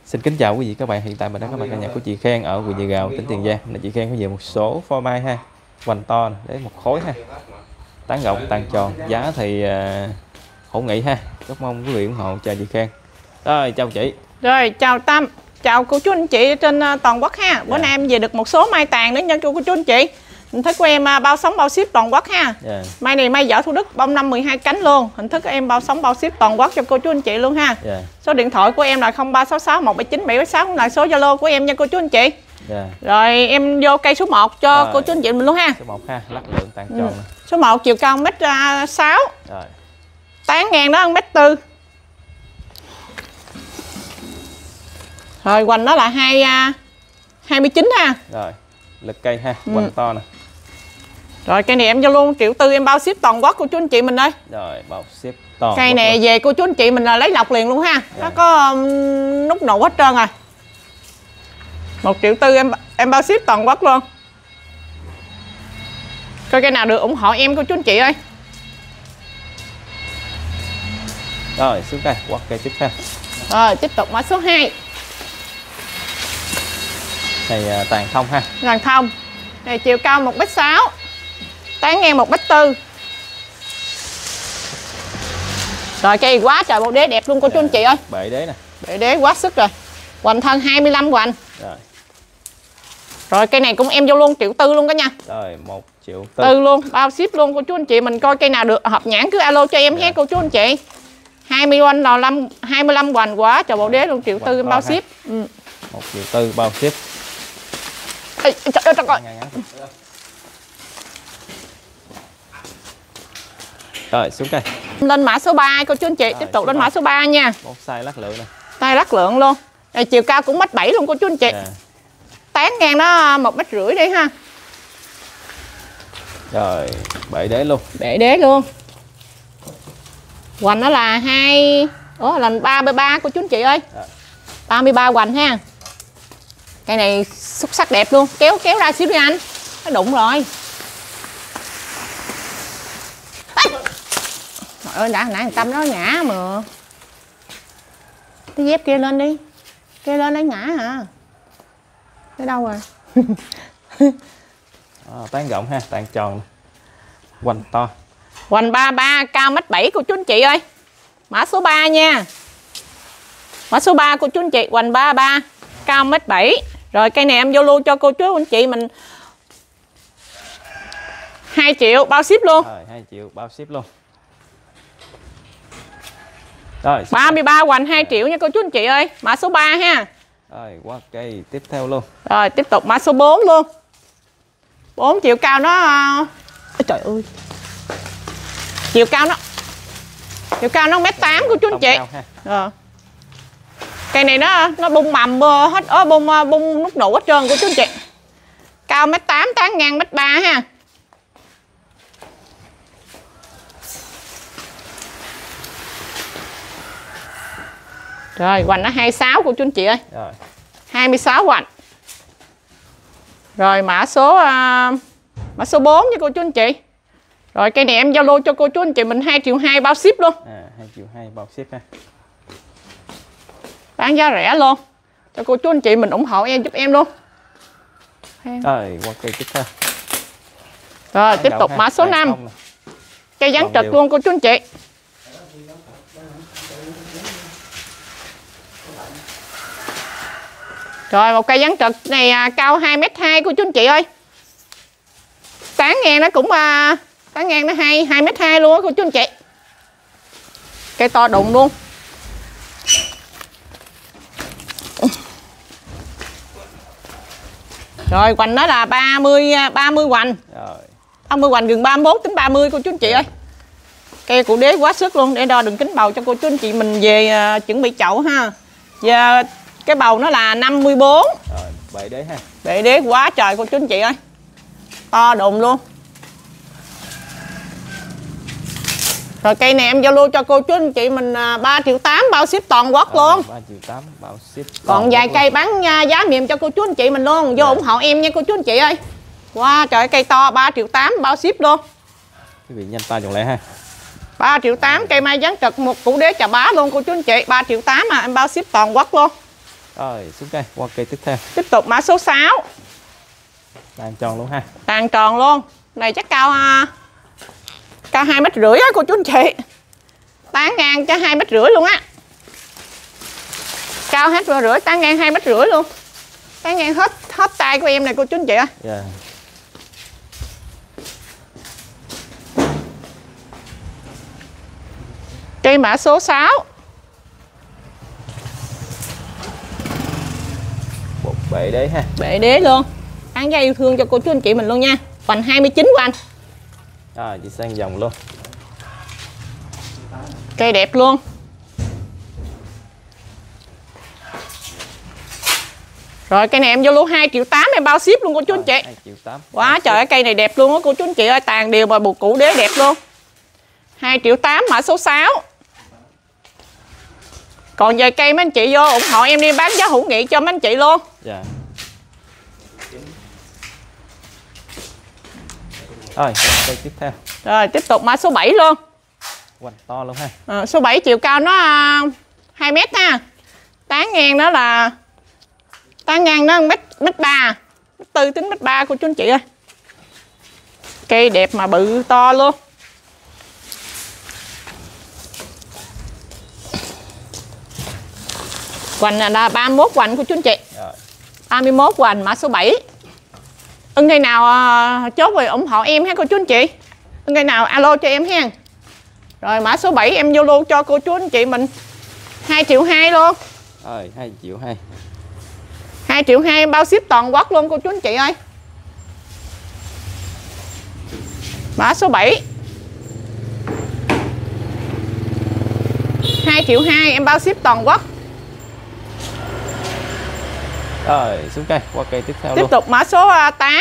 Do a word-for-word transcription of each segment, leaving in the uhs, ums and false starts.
Xin kính chào quý vị các bạn, hiện tại mình đang có mặt căn nhà của chị Khen ở huyện Chợ Gạo, tỉnh Tiền Giang. Là chị Khen có về một số phô mai ha, hoành to để một khối ha, tán rộng tàn tròn, giá thì uh, hữu nghị ha. Rất mong quý vị ủng hộ chào chị Khen. Rồi chào chị. Rồi chào Tâm, chào cô chú anh chị trên uh, toàn quốc ha. Bữa dạ. nay em về được một số mai tàn đến cho cô chú anh chị. Hình thức của em uh, bao sóng bao ship toàn quốc ha. Dạ. Mai này mai võ Thủ Đức bông năm mười hai cánh luôn. Hình thức của em bao sóng bao ship toàn quốc cho cô chú anh chị luôn ha. Dạ. Số điện thoại của em là không ba sáu sáu một bảy chín bảy bảy sáu, là số Zalo của em nha cô chú anh chị. Dạ. Rồi em vô cây số một cho rồi. cô chú anh chị mình luôn ha. Số một ha, lắc lượng tàn tròn. Ừ. Số một chiều cao mét sáu. Rồi. Tán ngang đó mét tư. Rồi hoành nó là hai hai mươi chín ha. Rồi, lực cây ha, hoành ừ. to nè. Rồi cây này em cho luôn triệu tư, em bao ship toàn quốc cô chú anh chị mình đây. Rồi bao ship toàn cây này luôn. Về cô chú anh chị mình là lấy lọc liền luôn ha. Rồi. Nó có um, nút nụ hết trơn rồi. Một triệu tư em em bao ship toàn quốc luôn. Coi cây nào được ủng hộ em cô chú anh chị ơi. Rồi xuống cây, quạt cây tiếp theo. Rồi tiếp tục mã số hai. Này tàn thông ha. Tàn thông. Này chiều cao một mét sáu. Tán ngang một mét tư. Rồi cây quá trời bộ đế đẹp luôn cô chú anh chị ơi. Bệ đế nè. Bệ đế quá sức rồi. Hoành thân hai mươi lăm hoành. Rồi. Rồi cây này cũng em vô luôn triệu tư luôn cả nha. Rồi một triệu tư. Tư luôn, bao ship luôn cô chú anh chị mình coi cây nào được hợp nhãn cứ alo cho em yeah. hết cô chú anh chị. hai mươi hoành là năm hai mươi lăm hoành quá trời bộ đế luôn, triệu tư em bao ship. Ừ. một triệu tư bao ship. Ê, trời ơi, trời ơi. Rồi xuống cây. Lên mã số ba cô chú anh chị. Rồi, tiếp tục lên ba. Mã số ba nha. Một size lắc lượng nè. Size lắc lượng luôn. Rồi, chiều cao cũng mét bảy luôn cô chú anh chị. Yeah. Tán ngang nó một mét rưỡi đi ha. Rồi bệ đế luôn. Bệ đế luôn. Hoành nó là hai Ủa là ba mươi ba cô chú anh chị ơi. Rồi. ba mươi ba hoành ha. Cây này xuất sắc đẹp luôn. Kéo kéo ra xíu đi anh. Nó đụng rồi. Trời ơi đã nãy Tâm nó ngã mà. Cái dép kia lên đi. Kia lên lấy ngã hả? Tới đâu rồi? À, tán rộng ha, tán tròn. Hoành to. Hoành ba mươi ba, cao mét bảy cô chú anh chị ơi. Mã số ba nha. Mã số ba cô chú anh chị, hoành ba mươi ba, cao mét bảy. Rồi cây này em vô luôn cho cô chú anh chị mình hai triệu bao ship luôn. Rồi hai triệu bao ship luôn. Rồi ba mươi ba hoành hai triệu nha cô chú anh chị ơi. Mã số ba ha. Rồi qua cây tiếp theo luôn. Rồi tiếp tục mã số bốn luôn. bốn chiều cao nó Ôi, trời ơi. Chiều cao nó Chiều cao nó mét tám của chú anh chị. Rồi. Cây này nó nó bung mầm hết ở bung bung nút nụ hết trơn của chú anh chị. Cao mét tám, tán ngang mét ba ha. Rồi hoành nó hai mươi sáu của chú anh chị ơi. Rồi. hai mươi sáu hoành. Rồi mã số uh, mã số bốn nha cô chú anh chị. Rồi cây này em giao lưu cho cô chú anh chị mình hai triệu hai bao ship luôn. À hai triệu hai bao ship ha. Bán giá rẻ luôn. Cho cô chú anh chị mình ủng hộ em giúp em luôn. Rồi qua cây tiếp theo. Rồi tiếp tục mã số năm. Cây dán trực luôn cô chú anh chị. Rồi một cây dán trực này à, cao hai mét hai cô chú anh chị ơi. Tán ngang nó cũng à, tán ngang nó hai hai mét hai luôn á cô chú anh chị. Cây to đụng luôn. Rồi hoành nó là ba mươi ba mươi hoành. Rồi. ba mươi hoành gần ba mươi mốt đến ba mươi cô chú anh chị ơi. Cây cụ đế quá sức luôn, để đo đường kính bầu cho cô chú anh chị mình về uh, chuẩn bị chậu ha. Giờ cái bầu nó là năm mươi bốn. Rồi, bệ đế ha. Bệ đế quá trời cô chú anh chị ơi. To đùng luôn. Rồi cây này em giao lưu cho cô chú anh chị mình ba triệu tám bao ship toàn quốc rồi, luôn. ba triệu tám bao ship. Còn vài cây bán giá mềm cho cô chú anh chị mình luôn. Vô ủng hộ em nha cô chú anh chị ơi. Wow, trời cây to ba triệu tám bao ship luôn. Quý vị nhanh tay dọn lẹ ha. ba triệu tám cây mai dán trực một củ đế chà bá luôn cô chú anh chị. Ba triệu tám mà em bao ship toàn quốc luôn. Rồi xuống cây, qua cây tiếp theo. Tiếp tục mã số sáu. Tàn tròn luôn ha. Tàn tròn luôn. Này chắc cao cao hai mét rưỡi á cô chú anh chị. Tán ngang cho hai mét rưỡi luôn á. Cao hết rồi rưỡi, tán ngang hai mét rưỡi luôn. Tán ngang hết hết tay của em này cô chú anh chị ơi. Yeah. Cây mã số sáu. Một bệ đế ha. Bệ đế luôn. Tán giá yêu thương cho cô chú anh chị mình luôn nha. Hoành hai mươi chín của anh. Rồi chị sang dòng luôn. Cây đẹp luôn. Rồi cây này em vô luôn hai triệu tám em bao ship luôn cô chú anh chị. hai triệu tám. Quá trời ơi, cây này đẹp luôn á cô chú anh chị ơi, tàn đều mà buộc củ đế đẹp luôn. hai triệu tám mã số sáu. Còn về cây mấy anh chị vô ủng hộ em đi bán giá hữu nghị cho mấy anh chị luôn. Dạ. Rồi, cây tiếp theo. Rồi tiếp tục mã số bảy luôn. Hoành to luôn ha. À, số bảy chiều cao nó uh, hai mét ha. Tán ngang nó là tán ngang nó mét mét ba, mét tư tính mét ba cô chú anh chị ơi. Cây đẹp mà bự to luôn. Hoành là ba mươi mốt hoành của chú anh chị. Rồi. ba mươi mốt hoành mã số bảy. Ưng cây nào uh, chốt rồi ủng hộ em ha cô chú anh chị. Ưng cây nào alo cho em ha. Rồi mã số bảy em vô luôn cho cô chú anh chị mình hai triệu hai luôn. Rồi hai triệu hai. hai triệu hai em bao ship toàn quốc luôn cô chú anh chị ơi. Mã số bảy. hai triệu hai em bao ship toàn quốc. Rồi xuống cây, qua cây tiếp theo Tiếp luôn. tục mã số tám.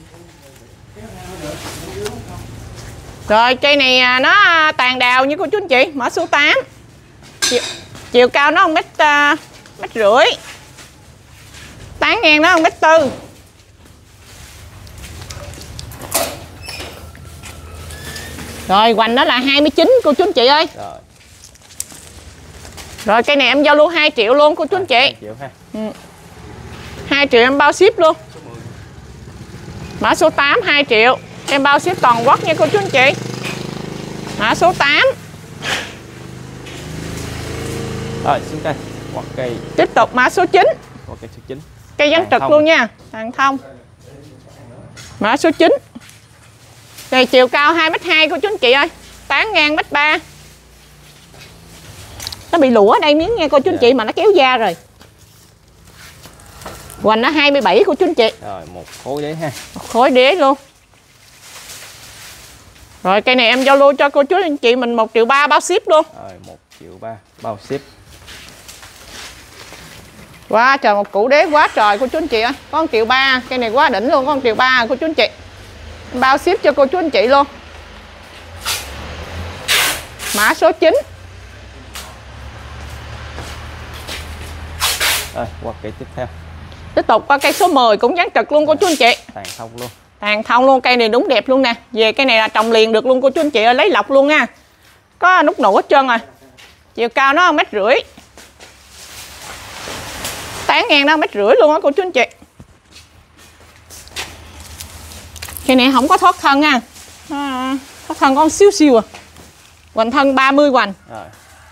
Rồi cây này nó tàn đào như cô chú anh chị, mã số tám. Chiều, chiều cao nó một mét uh, mét rưỡi. Tán ngang nó một mét tư. Rồi hoành nó là hai mươi chín cô chú anh chị ơi. Rồi. Rồi cây này em giao luôn hai triệu luôn cô chú anh chị. hai triệu ha. Ừ. hai triệu em bao ship luôn. Mã số tám hai triệu em bao ship toàn quốc nha cô chú anh chị. Mã số tám. Rồi xuống cây, qua cây. Tiếp tục mã số chín. Qua cây số chín. Cây dán trực luôn nha, hàng thông. Mã số chín. Này chiều cao hai mét hai cô chú anh chị ơi. Tán ngang mét ba. Nó bị lũa ở đây miếng nha cô chú anh chị mà nó kéo da rồi. Hoành nó hai mươi bảy cô chú anh chị. Rồi một khối đế ha. Một khối đế luôn. Rồi cây này em giao lưu cho cô chú anh chị mình một triệu ba bao ship luôn. Rồi một triệu ba bao ship. Quá trời một củ đế quá trời cô chú anh chị ơi. Có một triệu ba, cây này quá đỉnh luôn, có một triệu ba cô chú anh chị. Bao ship cho cô chú anh chị luôn. Mã số chín. Rồi qua cây tiếp theo. Tiếp tục qua cây số mười cũng dán trực luôn cô chú anh chị. Tàn thông luôn. Tàn thông luôn, cây này đúng đẹp luôn nè. Về cây này là trồng liền được luôn cô chú anh chị ơi, lấy lọc luôn nha. Có nút nụ hết trơn rồi. Chiều cao nó một mét rưỡi. Tán ngang nó một mét rưỡi luôn á cô chú anh chị. Cây này không có thoát thân nha. À, thoát thân con xíu xíu à. Hoành thân ba mươi hoành. Rồi.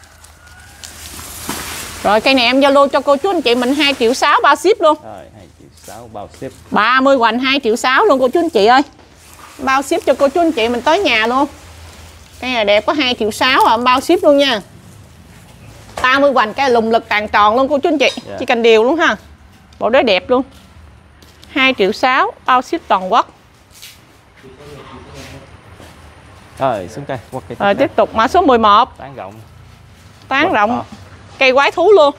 Rồi cây này em giao lưu cho cô chú anh chị mình hai triệu sáu bao ship luôn. Rồi hai triệu sáu bao ship. ba mươi hoành hai triệu sáu luôn cô chú anh chị ơi. Bao ship cho cô chú anh chị mình tới nhà luôn. Cây này đẹp có hai triệu sáu à, bao ship luôn nha. ba mươi hoành cái lùng lực tàn tròn luôn cô chú anh chị. Yeah. Chỉ cần điều luôn ha. Bộ đế đẹp luôn. hai triệu sáu bao ship toàn quốc. Rồi xuống cây, qua cây tiếp Rồi theo. tiếp tục mã số mười một. Tán rộng. Tán rộng. Cây quái thú luôn.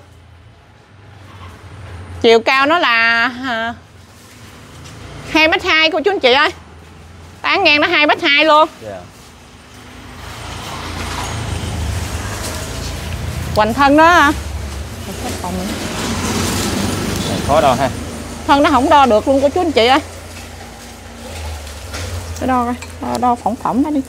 Chiều cao nó là hai mét hai cô chú anh chị ơi. Tán ngang nó hai mét hai luôn. Yeah. Hoành thân nó Khó đo ha. thân nó không đo được luôn cô chú anh chị ơi. Để đo coi, đo, đo phỏng phỏng nó đi.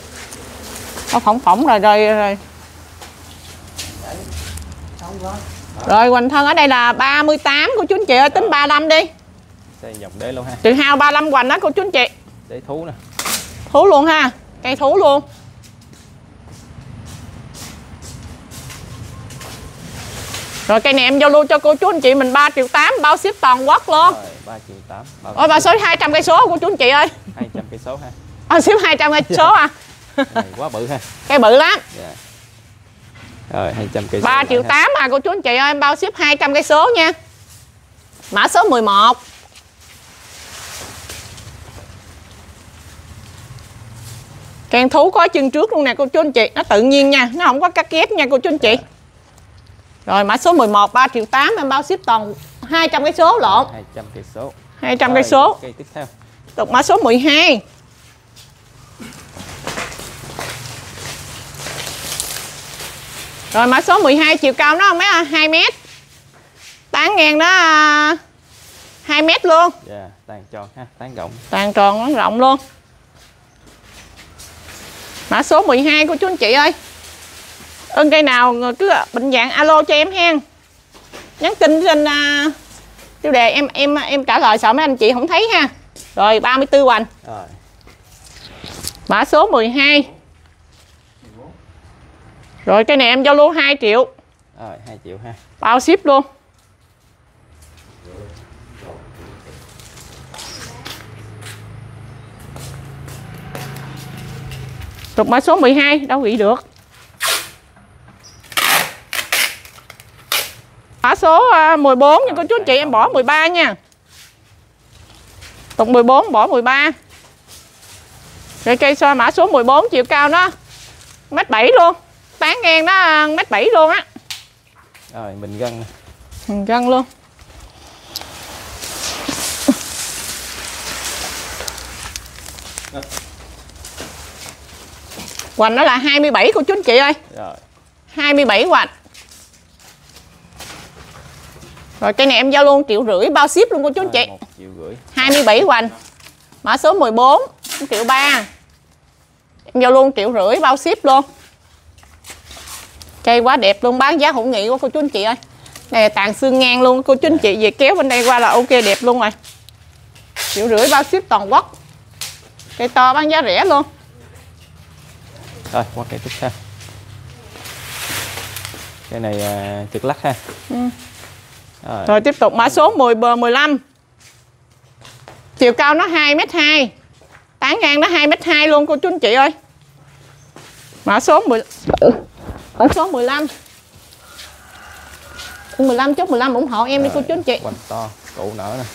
Đo phỏng phỏng rồi rồi rồi. Rồi hoành thân ở đây là ba mươi tám của chú anh chị ơi, tính ba mươi lăm đi. Xây dòng đế luôn ha. Trừ hao ba mươi lăm hoành đó của chú anh chị. Đế thú nè. Thú luôn ha, cây thú luôn. Rồi cây này em giao lưu cho cô chú anh chị mình ba triệu tám, bao ship toàn quốc luôn. Rồi ba triệu tám. Ôi ba số hai trăm cây số của chú anh chị ơi. hai trăm cây số ha. À, ship hai trăm cây số à. Này, quá bự ha. Cây bự lắm. Yeah. Rồi hai trăm cây số. ba triệu tám à cô chú anh chị ơi, em bao ship hai trăm cây số nha. Mã số mười một. Càng thú có chân trước luôn nè cô chú anh chị, nó tự nhiên nha, nó không có cắt ghép nha cô chú anh chị. Rồi mã số mười một ba triệu tám em bao ship toàn hai trăm cây số lộn. hai trăm cây số. hai trăm cây số. Cây tiếp theo. Tục mã số mười hai. Rồi mã số mười hai chiều cao nó mấy hai mét. Tán ngang nó hai mét luôn. Dạ, yeah, tàn tròn ha, tán rộng. Tàn tròn nó rộng luôn. Mã số mười hai của chú anh chị ơi. Ơn cây nào cứ bệnh dạng alo cho em hen. Nhắn tin trên uh, tiêu đề em em em trả lời, sợ mấy anh chị không thấy ha. Rồi ba mươi tư hoành. Rồi. Mã số mười hai. Rồi cây này em giao lưu hai triệu. Rồi hai triệu ha. Bao ship luôn. Tục mã số mười hai đâu nghĩ được. Mã số mười bốn nha cô chú anh chị, em bỏ mười ba nha. Tục mười bốn bỏ mười ba. Rồi cây xoa mã số mười bốn chiều cao nó mét bảy luôn. Tán ngang nó mét bảy luôn á. Rồi mình gân. Mình gân luôn. Hoành nó là hai mươi bảy của chú anh chị ơi. Rồi. hai mươi bảy hoành. Rồi cây này em giao luôn triệu rưỡi bao ship luôn cô chú anh chị. một triệu rưỡi. hai mươi bảy hoành. Mã số mười bốn một triệu ba. Em giao luôn triệu rưỡi bao ship luôn. Cây quá đẹp luôn, bán giá hữu nghị của cô chú anh chị ơi. Này là tàn xương ngang luôn cô chú anh chị, về kéo bên đây qua là ok đẹp luôn rồi. Triệu rưỡi bao ship toàn quốc. Cây to bán giá rẻ luôn. Rồi qua cây tiếp theo. Cái này uh, trực lắc ha. Ừ. Rồi. Rồi tiếp tục mã số mười, mười lăm. Chiều cao nó hai mét hai. Tán ngang nó hai mét hai luôn cô chú anh chị ơi. Mã số mười. Mã số mười lăm. mười lăm chốt mười lăm ủng hộ em. Rồi, đi cô chú anh chị. Hoành to, cụ nở nè.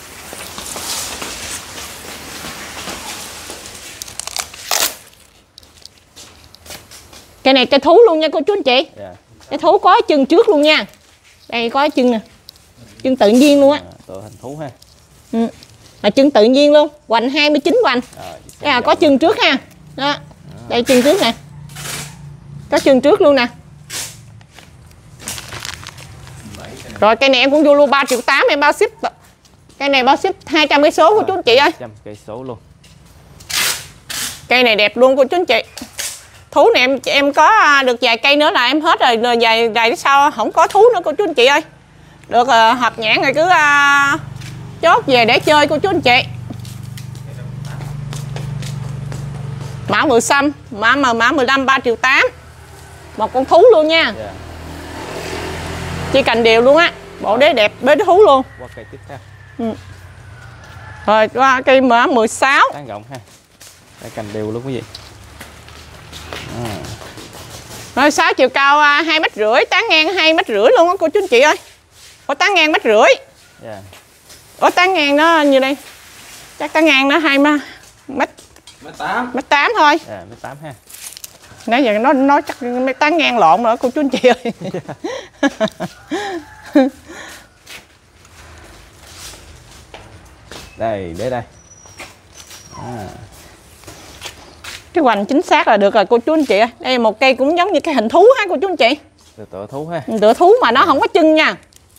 Cây này cây thú luôn nha cô chú anh chị. Yeah. Cây thú có chân trước luôn nha. Đây có chân nè. Chân tự nhiên luôn á. À, tựa hình thú ha. Ừ. Là chân tự nhiên luôn. Hoành hai mươi chín hoành. Đây là có chân trước ha. Đó. À. Đây chân trước nè. Có chân trước luôn nè. Rồi cây này em cũng vô luôn ba triệu tám em bao ship. Cây này bao ship hai trăm cây số của chú anh chị ơi. hai trăm cây số luôn. Cây này đẹp luôn của chú anh chị. Thú này em em có được vài cây nữa là em hết rồi, rồi vài vài sau không có thú nữa cô chú anh chị ơi. Được uh, hợp nhãn rồi cứ uh, chốt về để chơi cô chú anh chị. Mã mười xăm, mã mã mã mười lăm ba triệu tám. Một con thú luôn nha. Yeah. Chỉ cành đều luôn á. Bộ đế đẹp bế thú luôn. Qua cây tiếp theo. Ừ. Rồi qua cây mã mười sáu. Tán rộng ha. Đây cành đều luôn quý vị. À. Rồi sáu chiều cao hai mét rưỡi, tán ngang hai mét rưỡi luôn á cô chú anh chị ơi. Có tán ngang mét rưỡi. Yeah. Có tán ngang nó như đây. Chắc tán ngang nó hai mét mét tám. Mét tám thôi. À, mét tám ha. Nãy giờ nó nó chắc mét tán ngang lộn rồi cô chú anh chị ơi. Đây, để đây. À. Cái hoành chính xác là được rồi cô chú anh chị ơi. Đây một cây cũng giống như cái hình thú ha cô chú anh chị. Tựa, tựa thú ha. Tựa thú mà nó không có chân nha.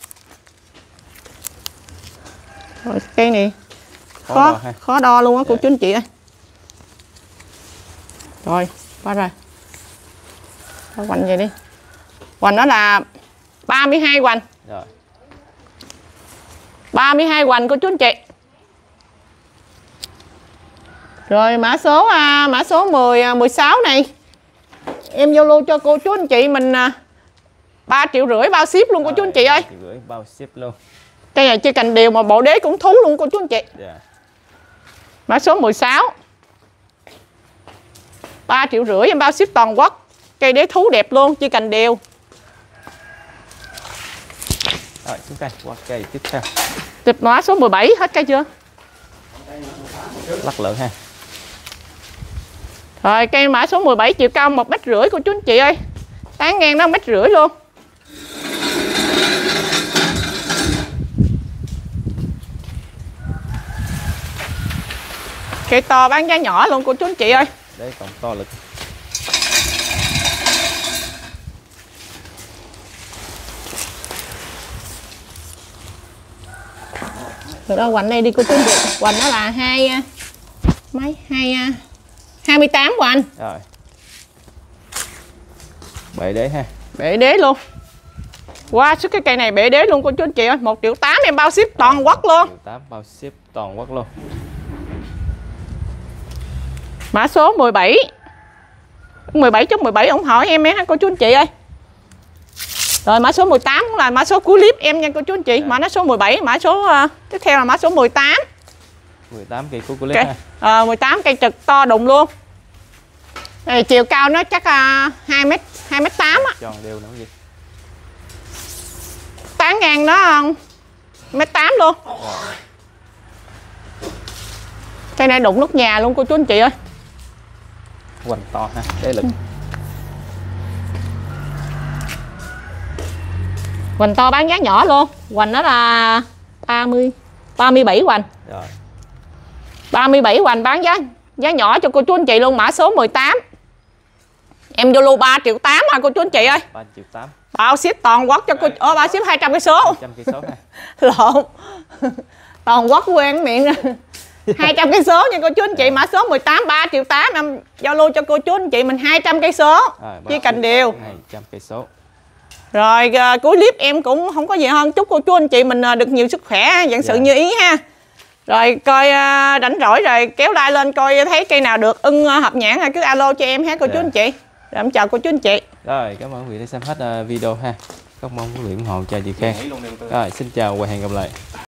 Rồi cây này khó khó đo, khó đo luôn á cô chú anh chị ơi. Rồi qua rồi. Hoành vậy đi. Hoành nó là ba mươi hai hoành. Rồi. ba mươi hai hoành cô chú anh chị. Rồi mã số à, mã số mười, mười sáu này em giao lưu cho cô chú anh chị mình à, ba triệu rưỡi bao ship luôn cô chú anh chị ơi. ba triệu rưỡi bao ship luôn. Cây này chỉ cần điều mà bộ đế cũng thú luôn cô chú anh chị. Yeah. Mã số mười sáu. ba triệu rưỡi em bao ship toàn quốc. Cây đế thú đẹp luôn, chỉ cần điều. Rồi chúng ta qua cây tiếp theo. Tịch mã số mười bảy hết cây chưa? Lắc lượng ha. Rồi cây mã số mười bảy chiều cao một mét rưỡi cô chú anh chị ơi. Tán ngang nó một mét rưỡi luôn. Cây to bán giá nhỏ luôn cô chú anh chị ơi. Đấy còn to lực. Rồi đó hoành này đi cô chú anh chị. Hoành nó là hai mấy hai hai mươi tám hoành. Rồi. Bệ đế ha. Bệ đế luôn. Wow, sức cái cây này bệ đế luôn cô chú anh chị ơi. một triệu tám em bao ship toàn quốc luôn. một triệu tám bao ship toàn quốc luôn. Mã số mười bảy. mười bảy chấm mười bảy ủng hộ em ha cô chú anh chị ơi. Rồi mã số mười tám cũng là mã số cuối clip em nha cô chú anh chị. Mã nó số mười bảy, mã số uh, tiếp theo là mã số mười tám. mười tám cây cuối clip okay. ha. À, mười tám cây trực to đùng luôn. Này, chiều cao nó chắc uh, hai mét, hai mét tám á. Tròn đều nữa gì. Tán ngang nó uh, mét tám luôn. Rồi. Cây này đụng nóc nhà luôn cô chú anh chị ơi. Hoành to ha, đế lực. Hoành to bán giá nhỏ luôn. Hoành nó là ba mươi, ba mươi bảy hoành. Rồi. ba mươi bảy hoành bán giá giá nhỏ cho cô chú anh chị luôn. Mã số mười tám. Em vô lưu ba triệu tám mà cô chú anh chị ơi. ba triệu tám. Bao ship toàn quốc cho cô. Ơ bao ship hai trăm cây số. hai trăm cây số ha. Lộn. Toàn quốc quen miệng rồi. hai trăm cây số nha cô chú anh chị. Mã số mười tám ba triệu tám em giao lưu cho cô chú anh chị mình hai trăm cây số. Chỉ cần điều. hai trăm cây số. Rồi uh, cuối clip em cũng không có gì hơn, chúc cô chú anh chị mình uh, được nhiều sức khỏe, vạn sự yeah. như ý ha. Rồi coi uh, rảnh rỗi rồi kéo like lên coi thấy cây nào được ưng uh, hợp nhãn hay cứ alo cho em ha cô yeah. chú anh chị. Rồi em chào cô chú anh chị. Rồi cảm ơn quý vị đã xem hết uh, video ha. Rất mong quý vị ủng hộ cho chị Khang. Rồi xin chào và hẹn gặp lại.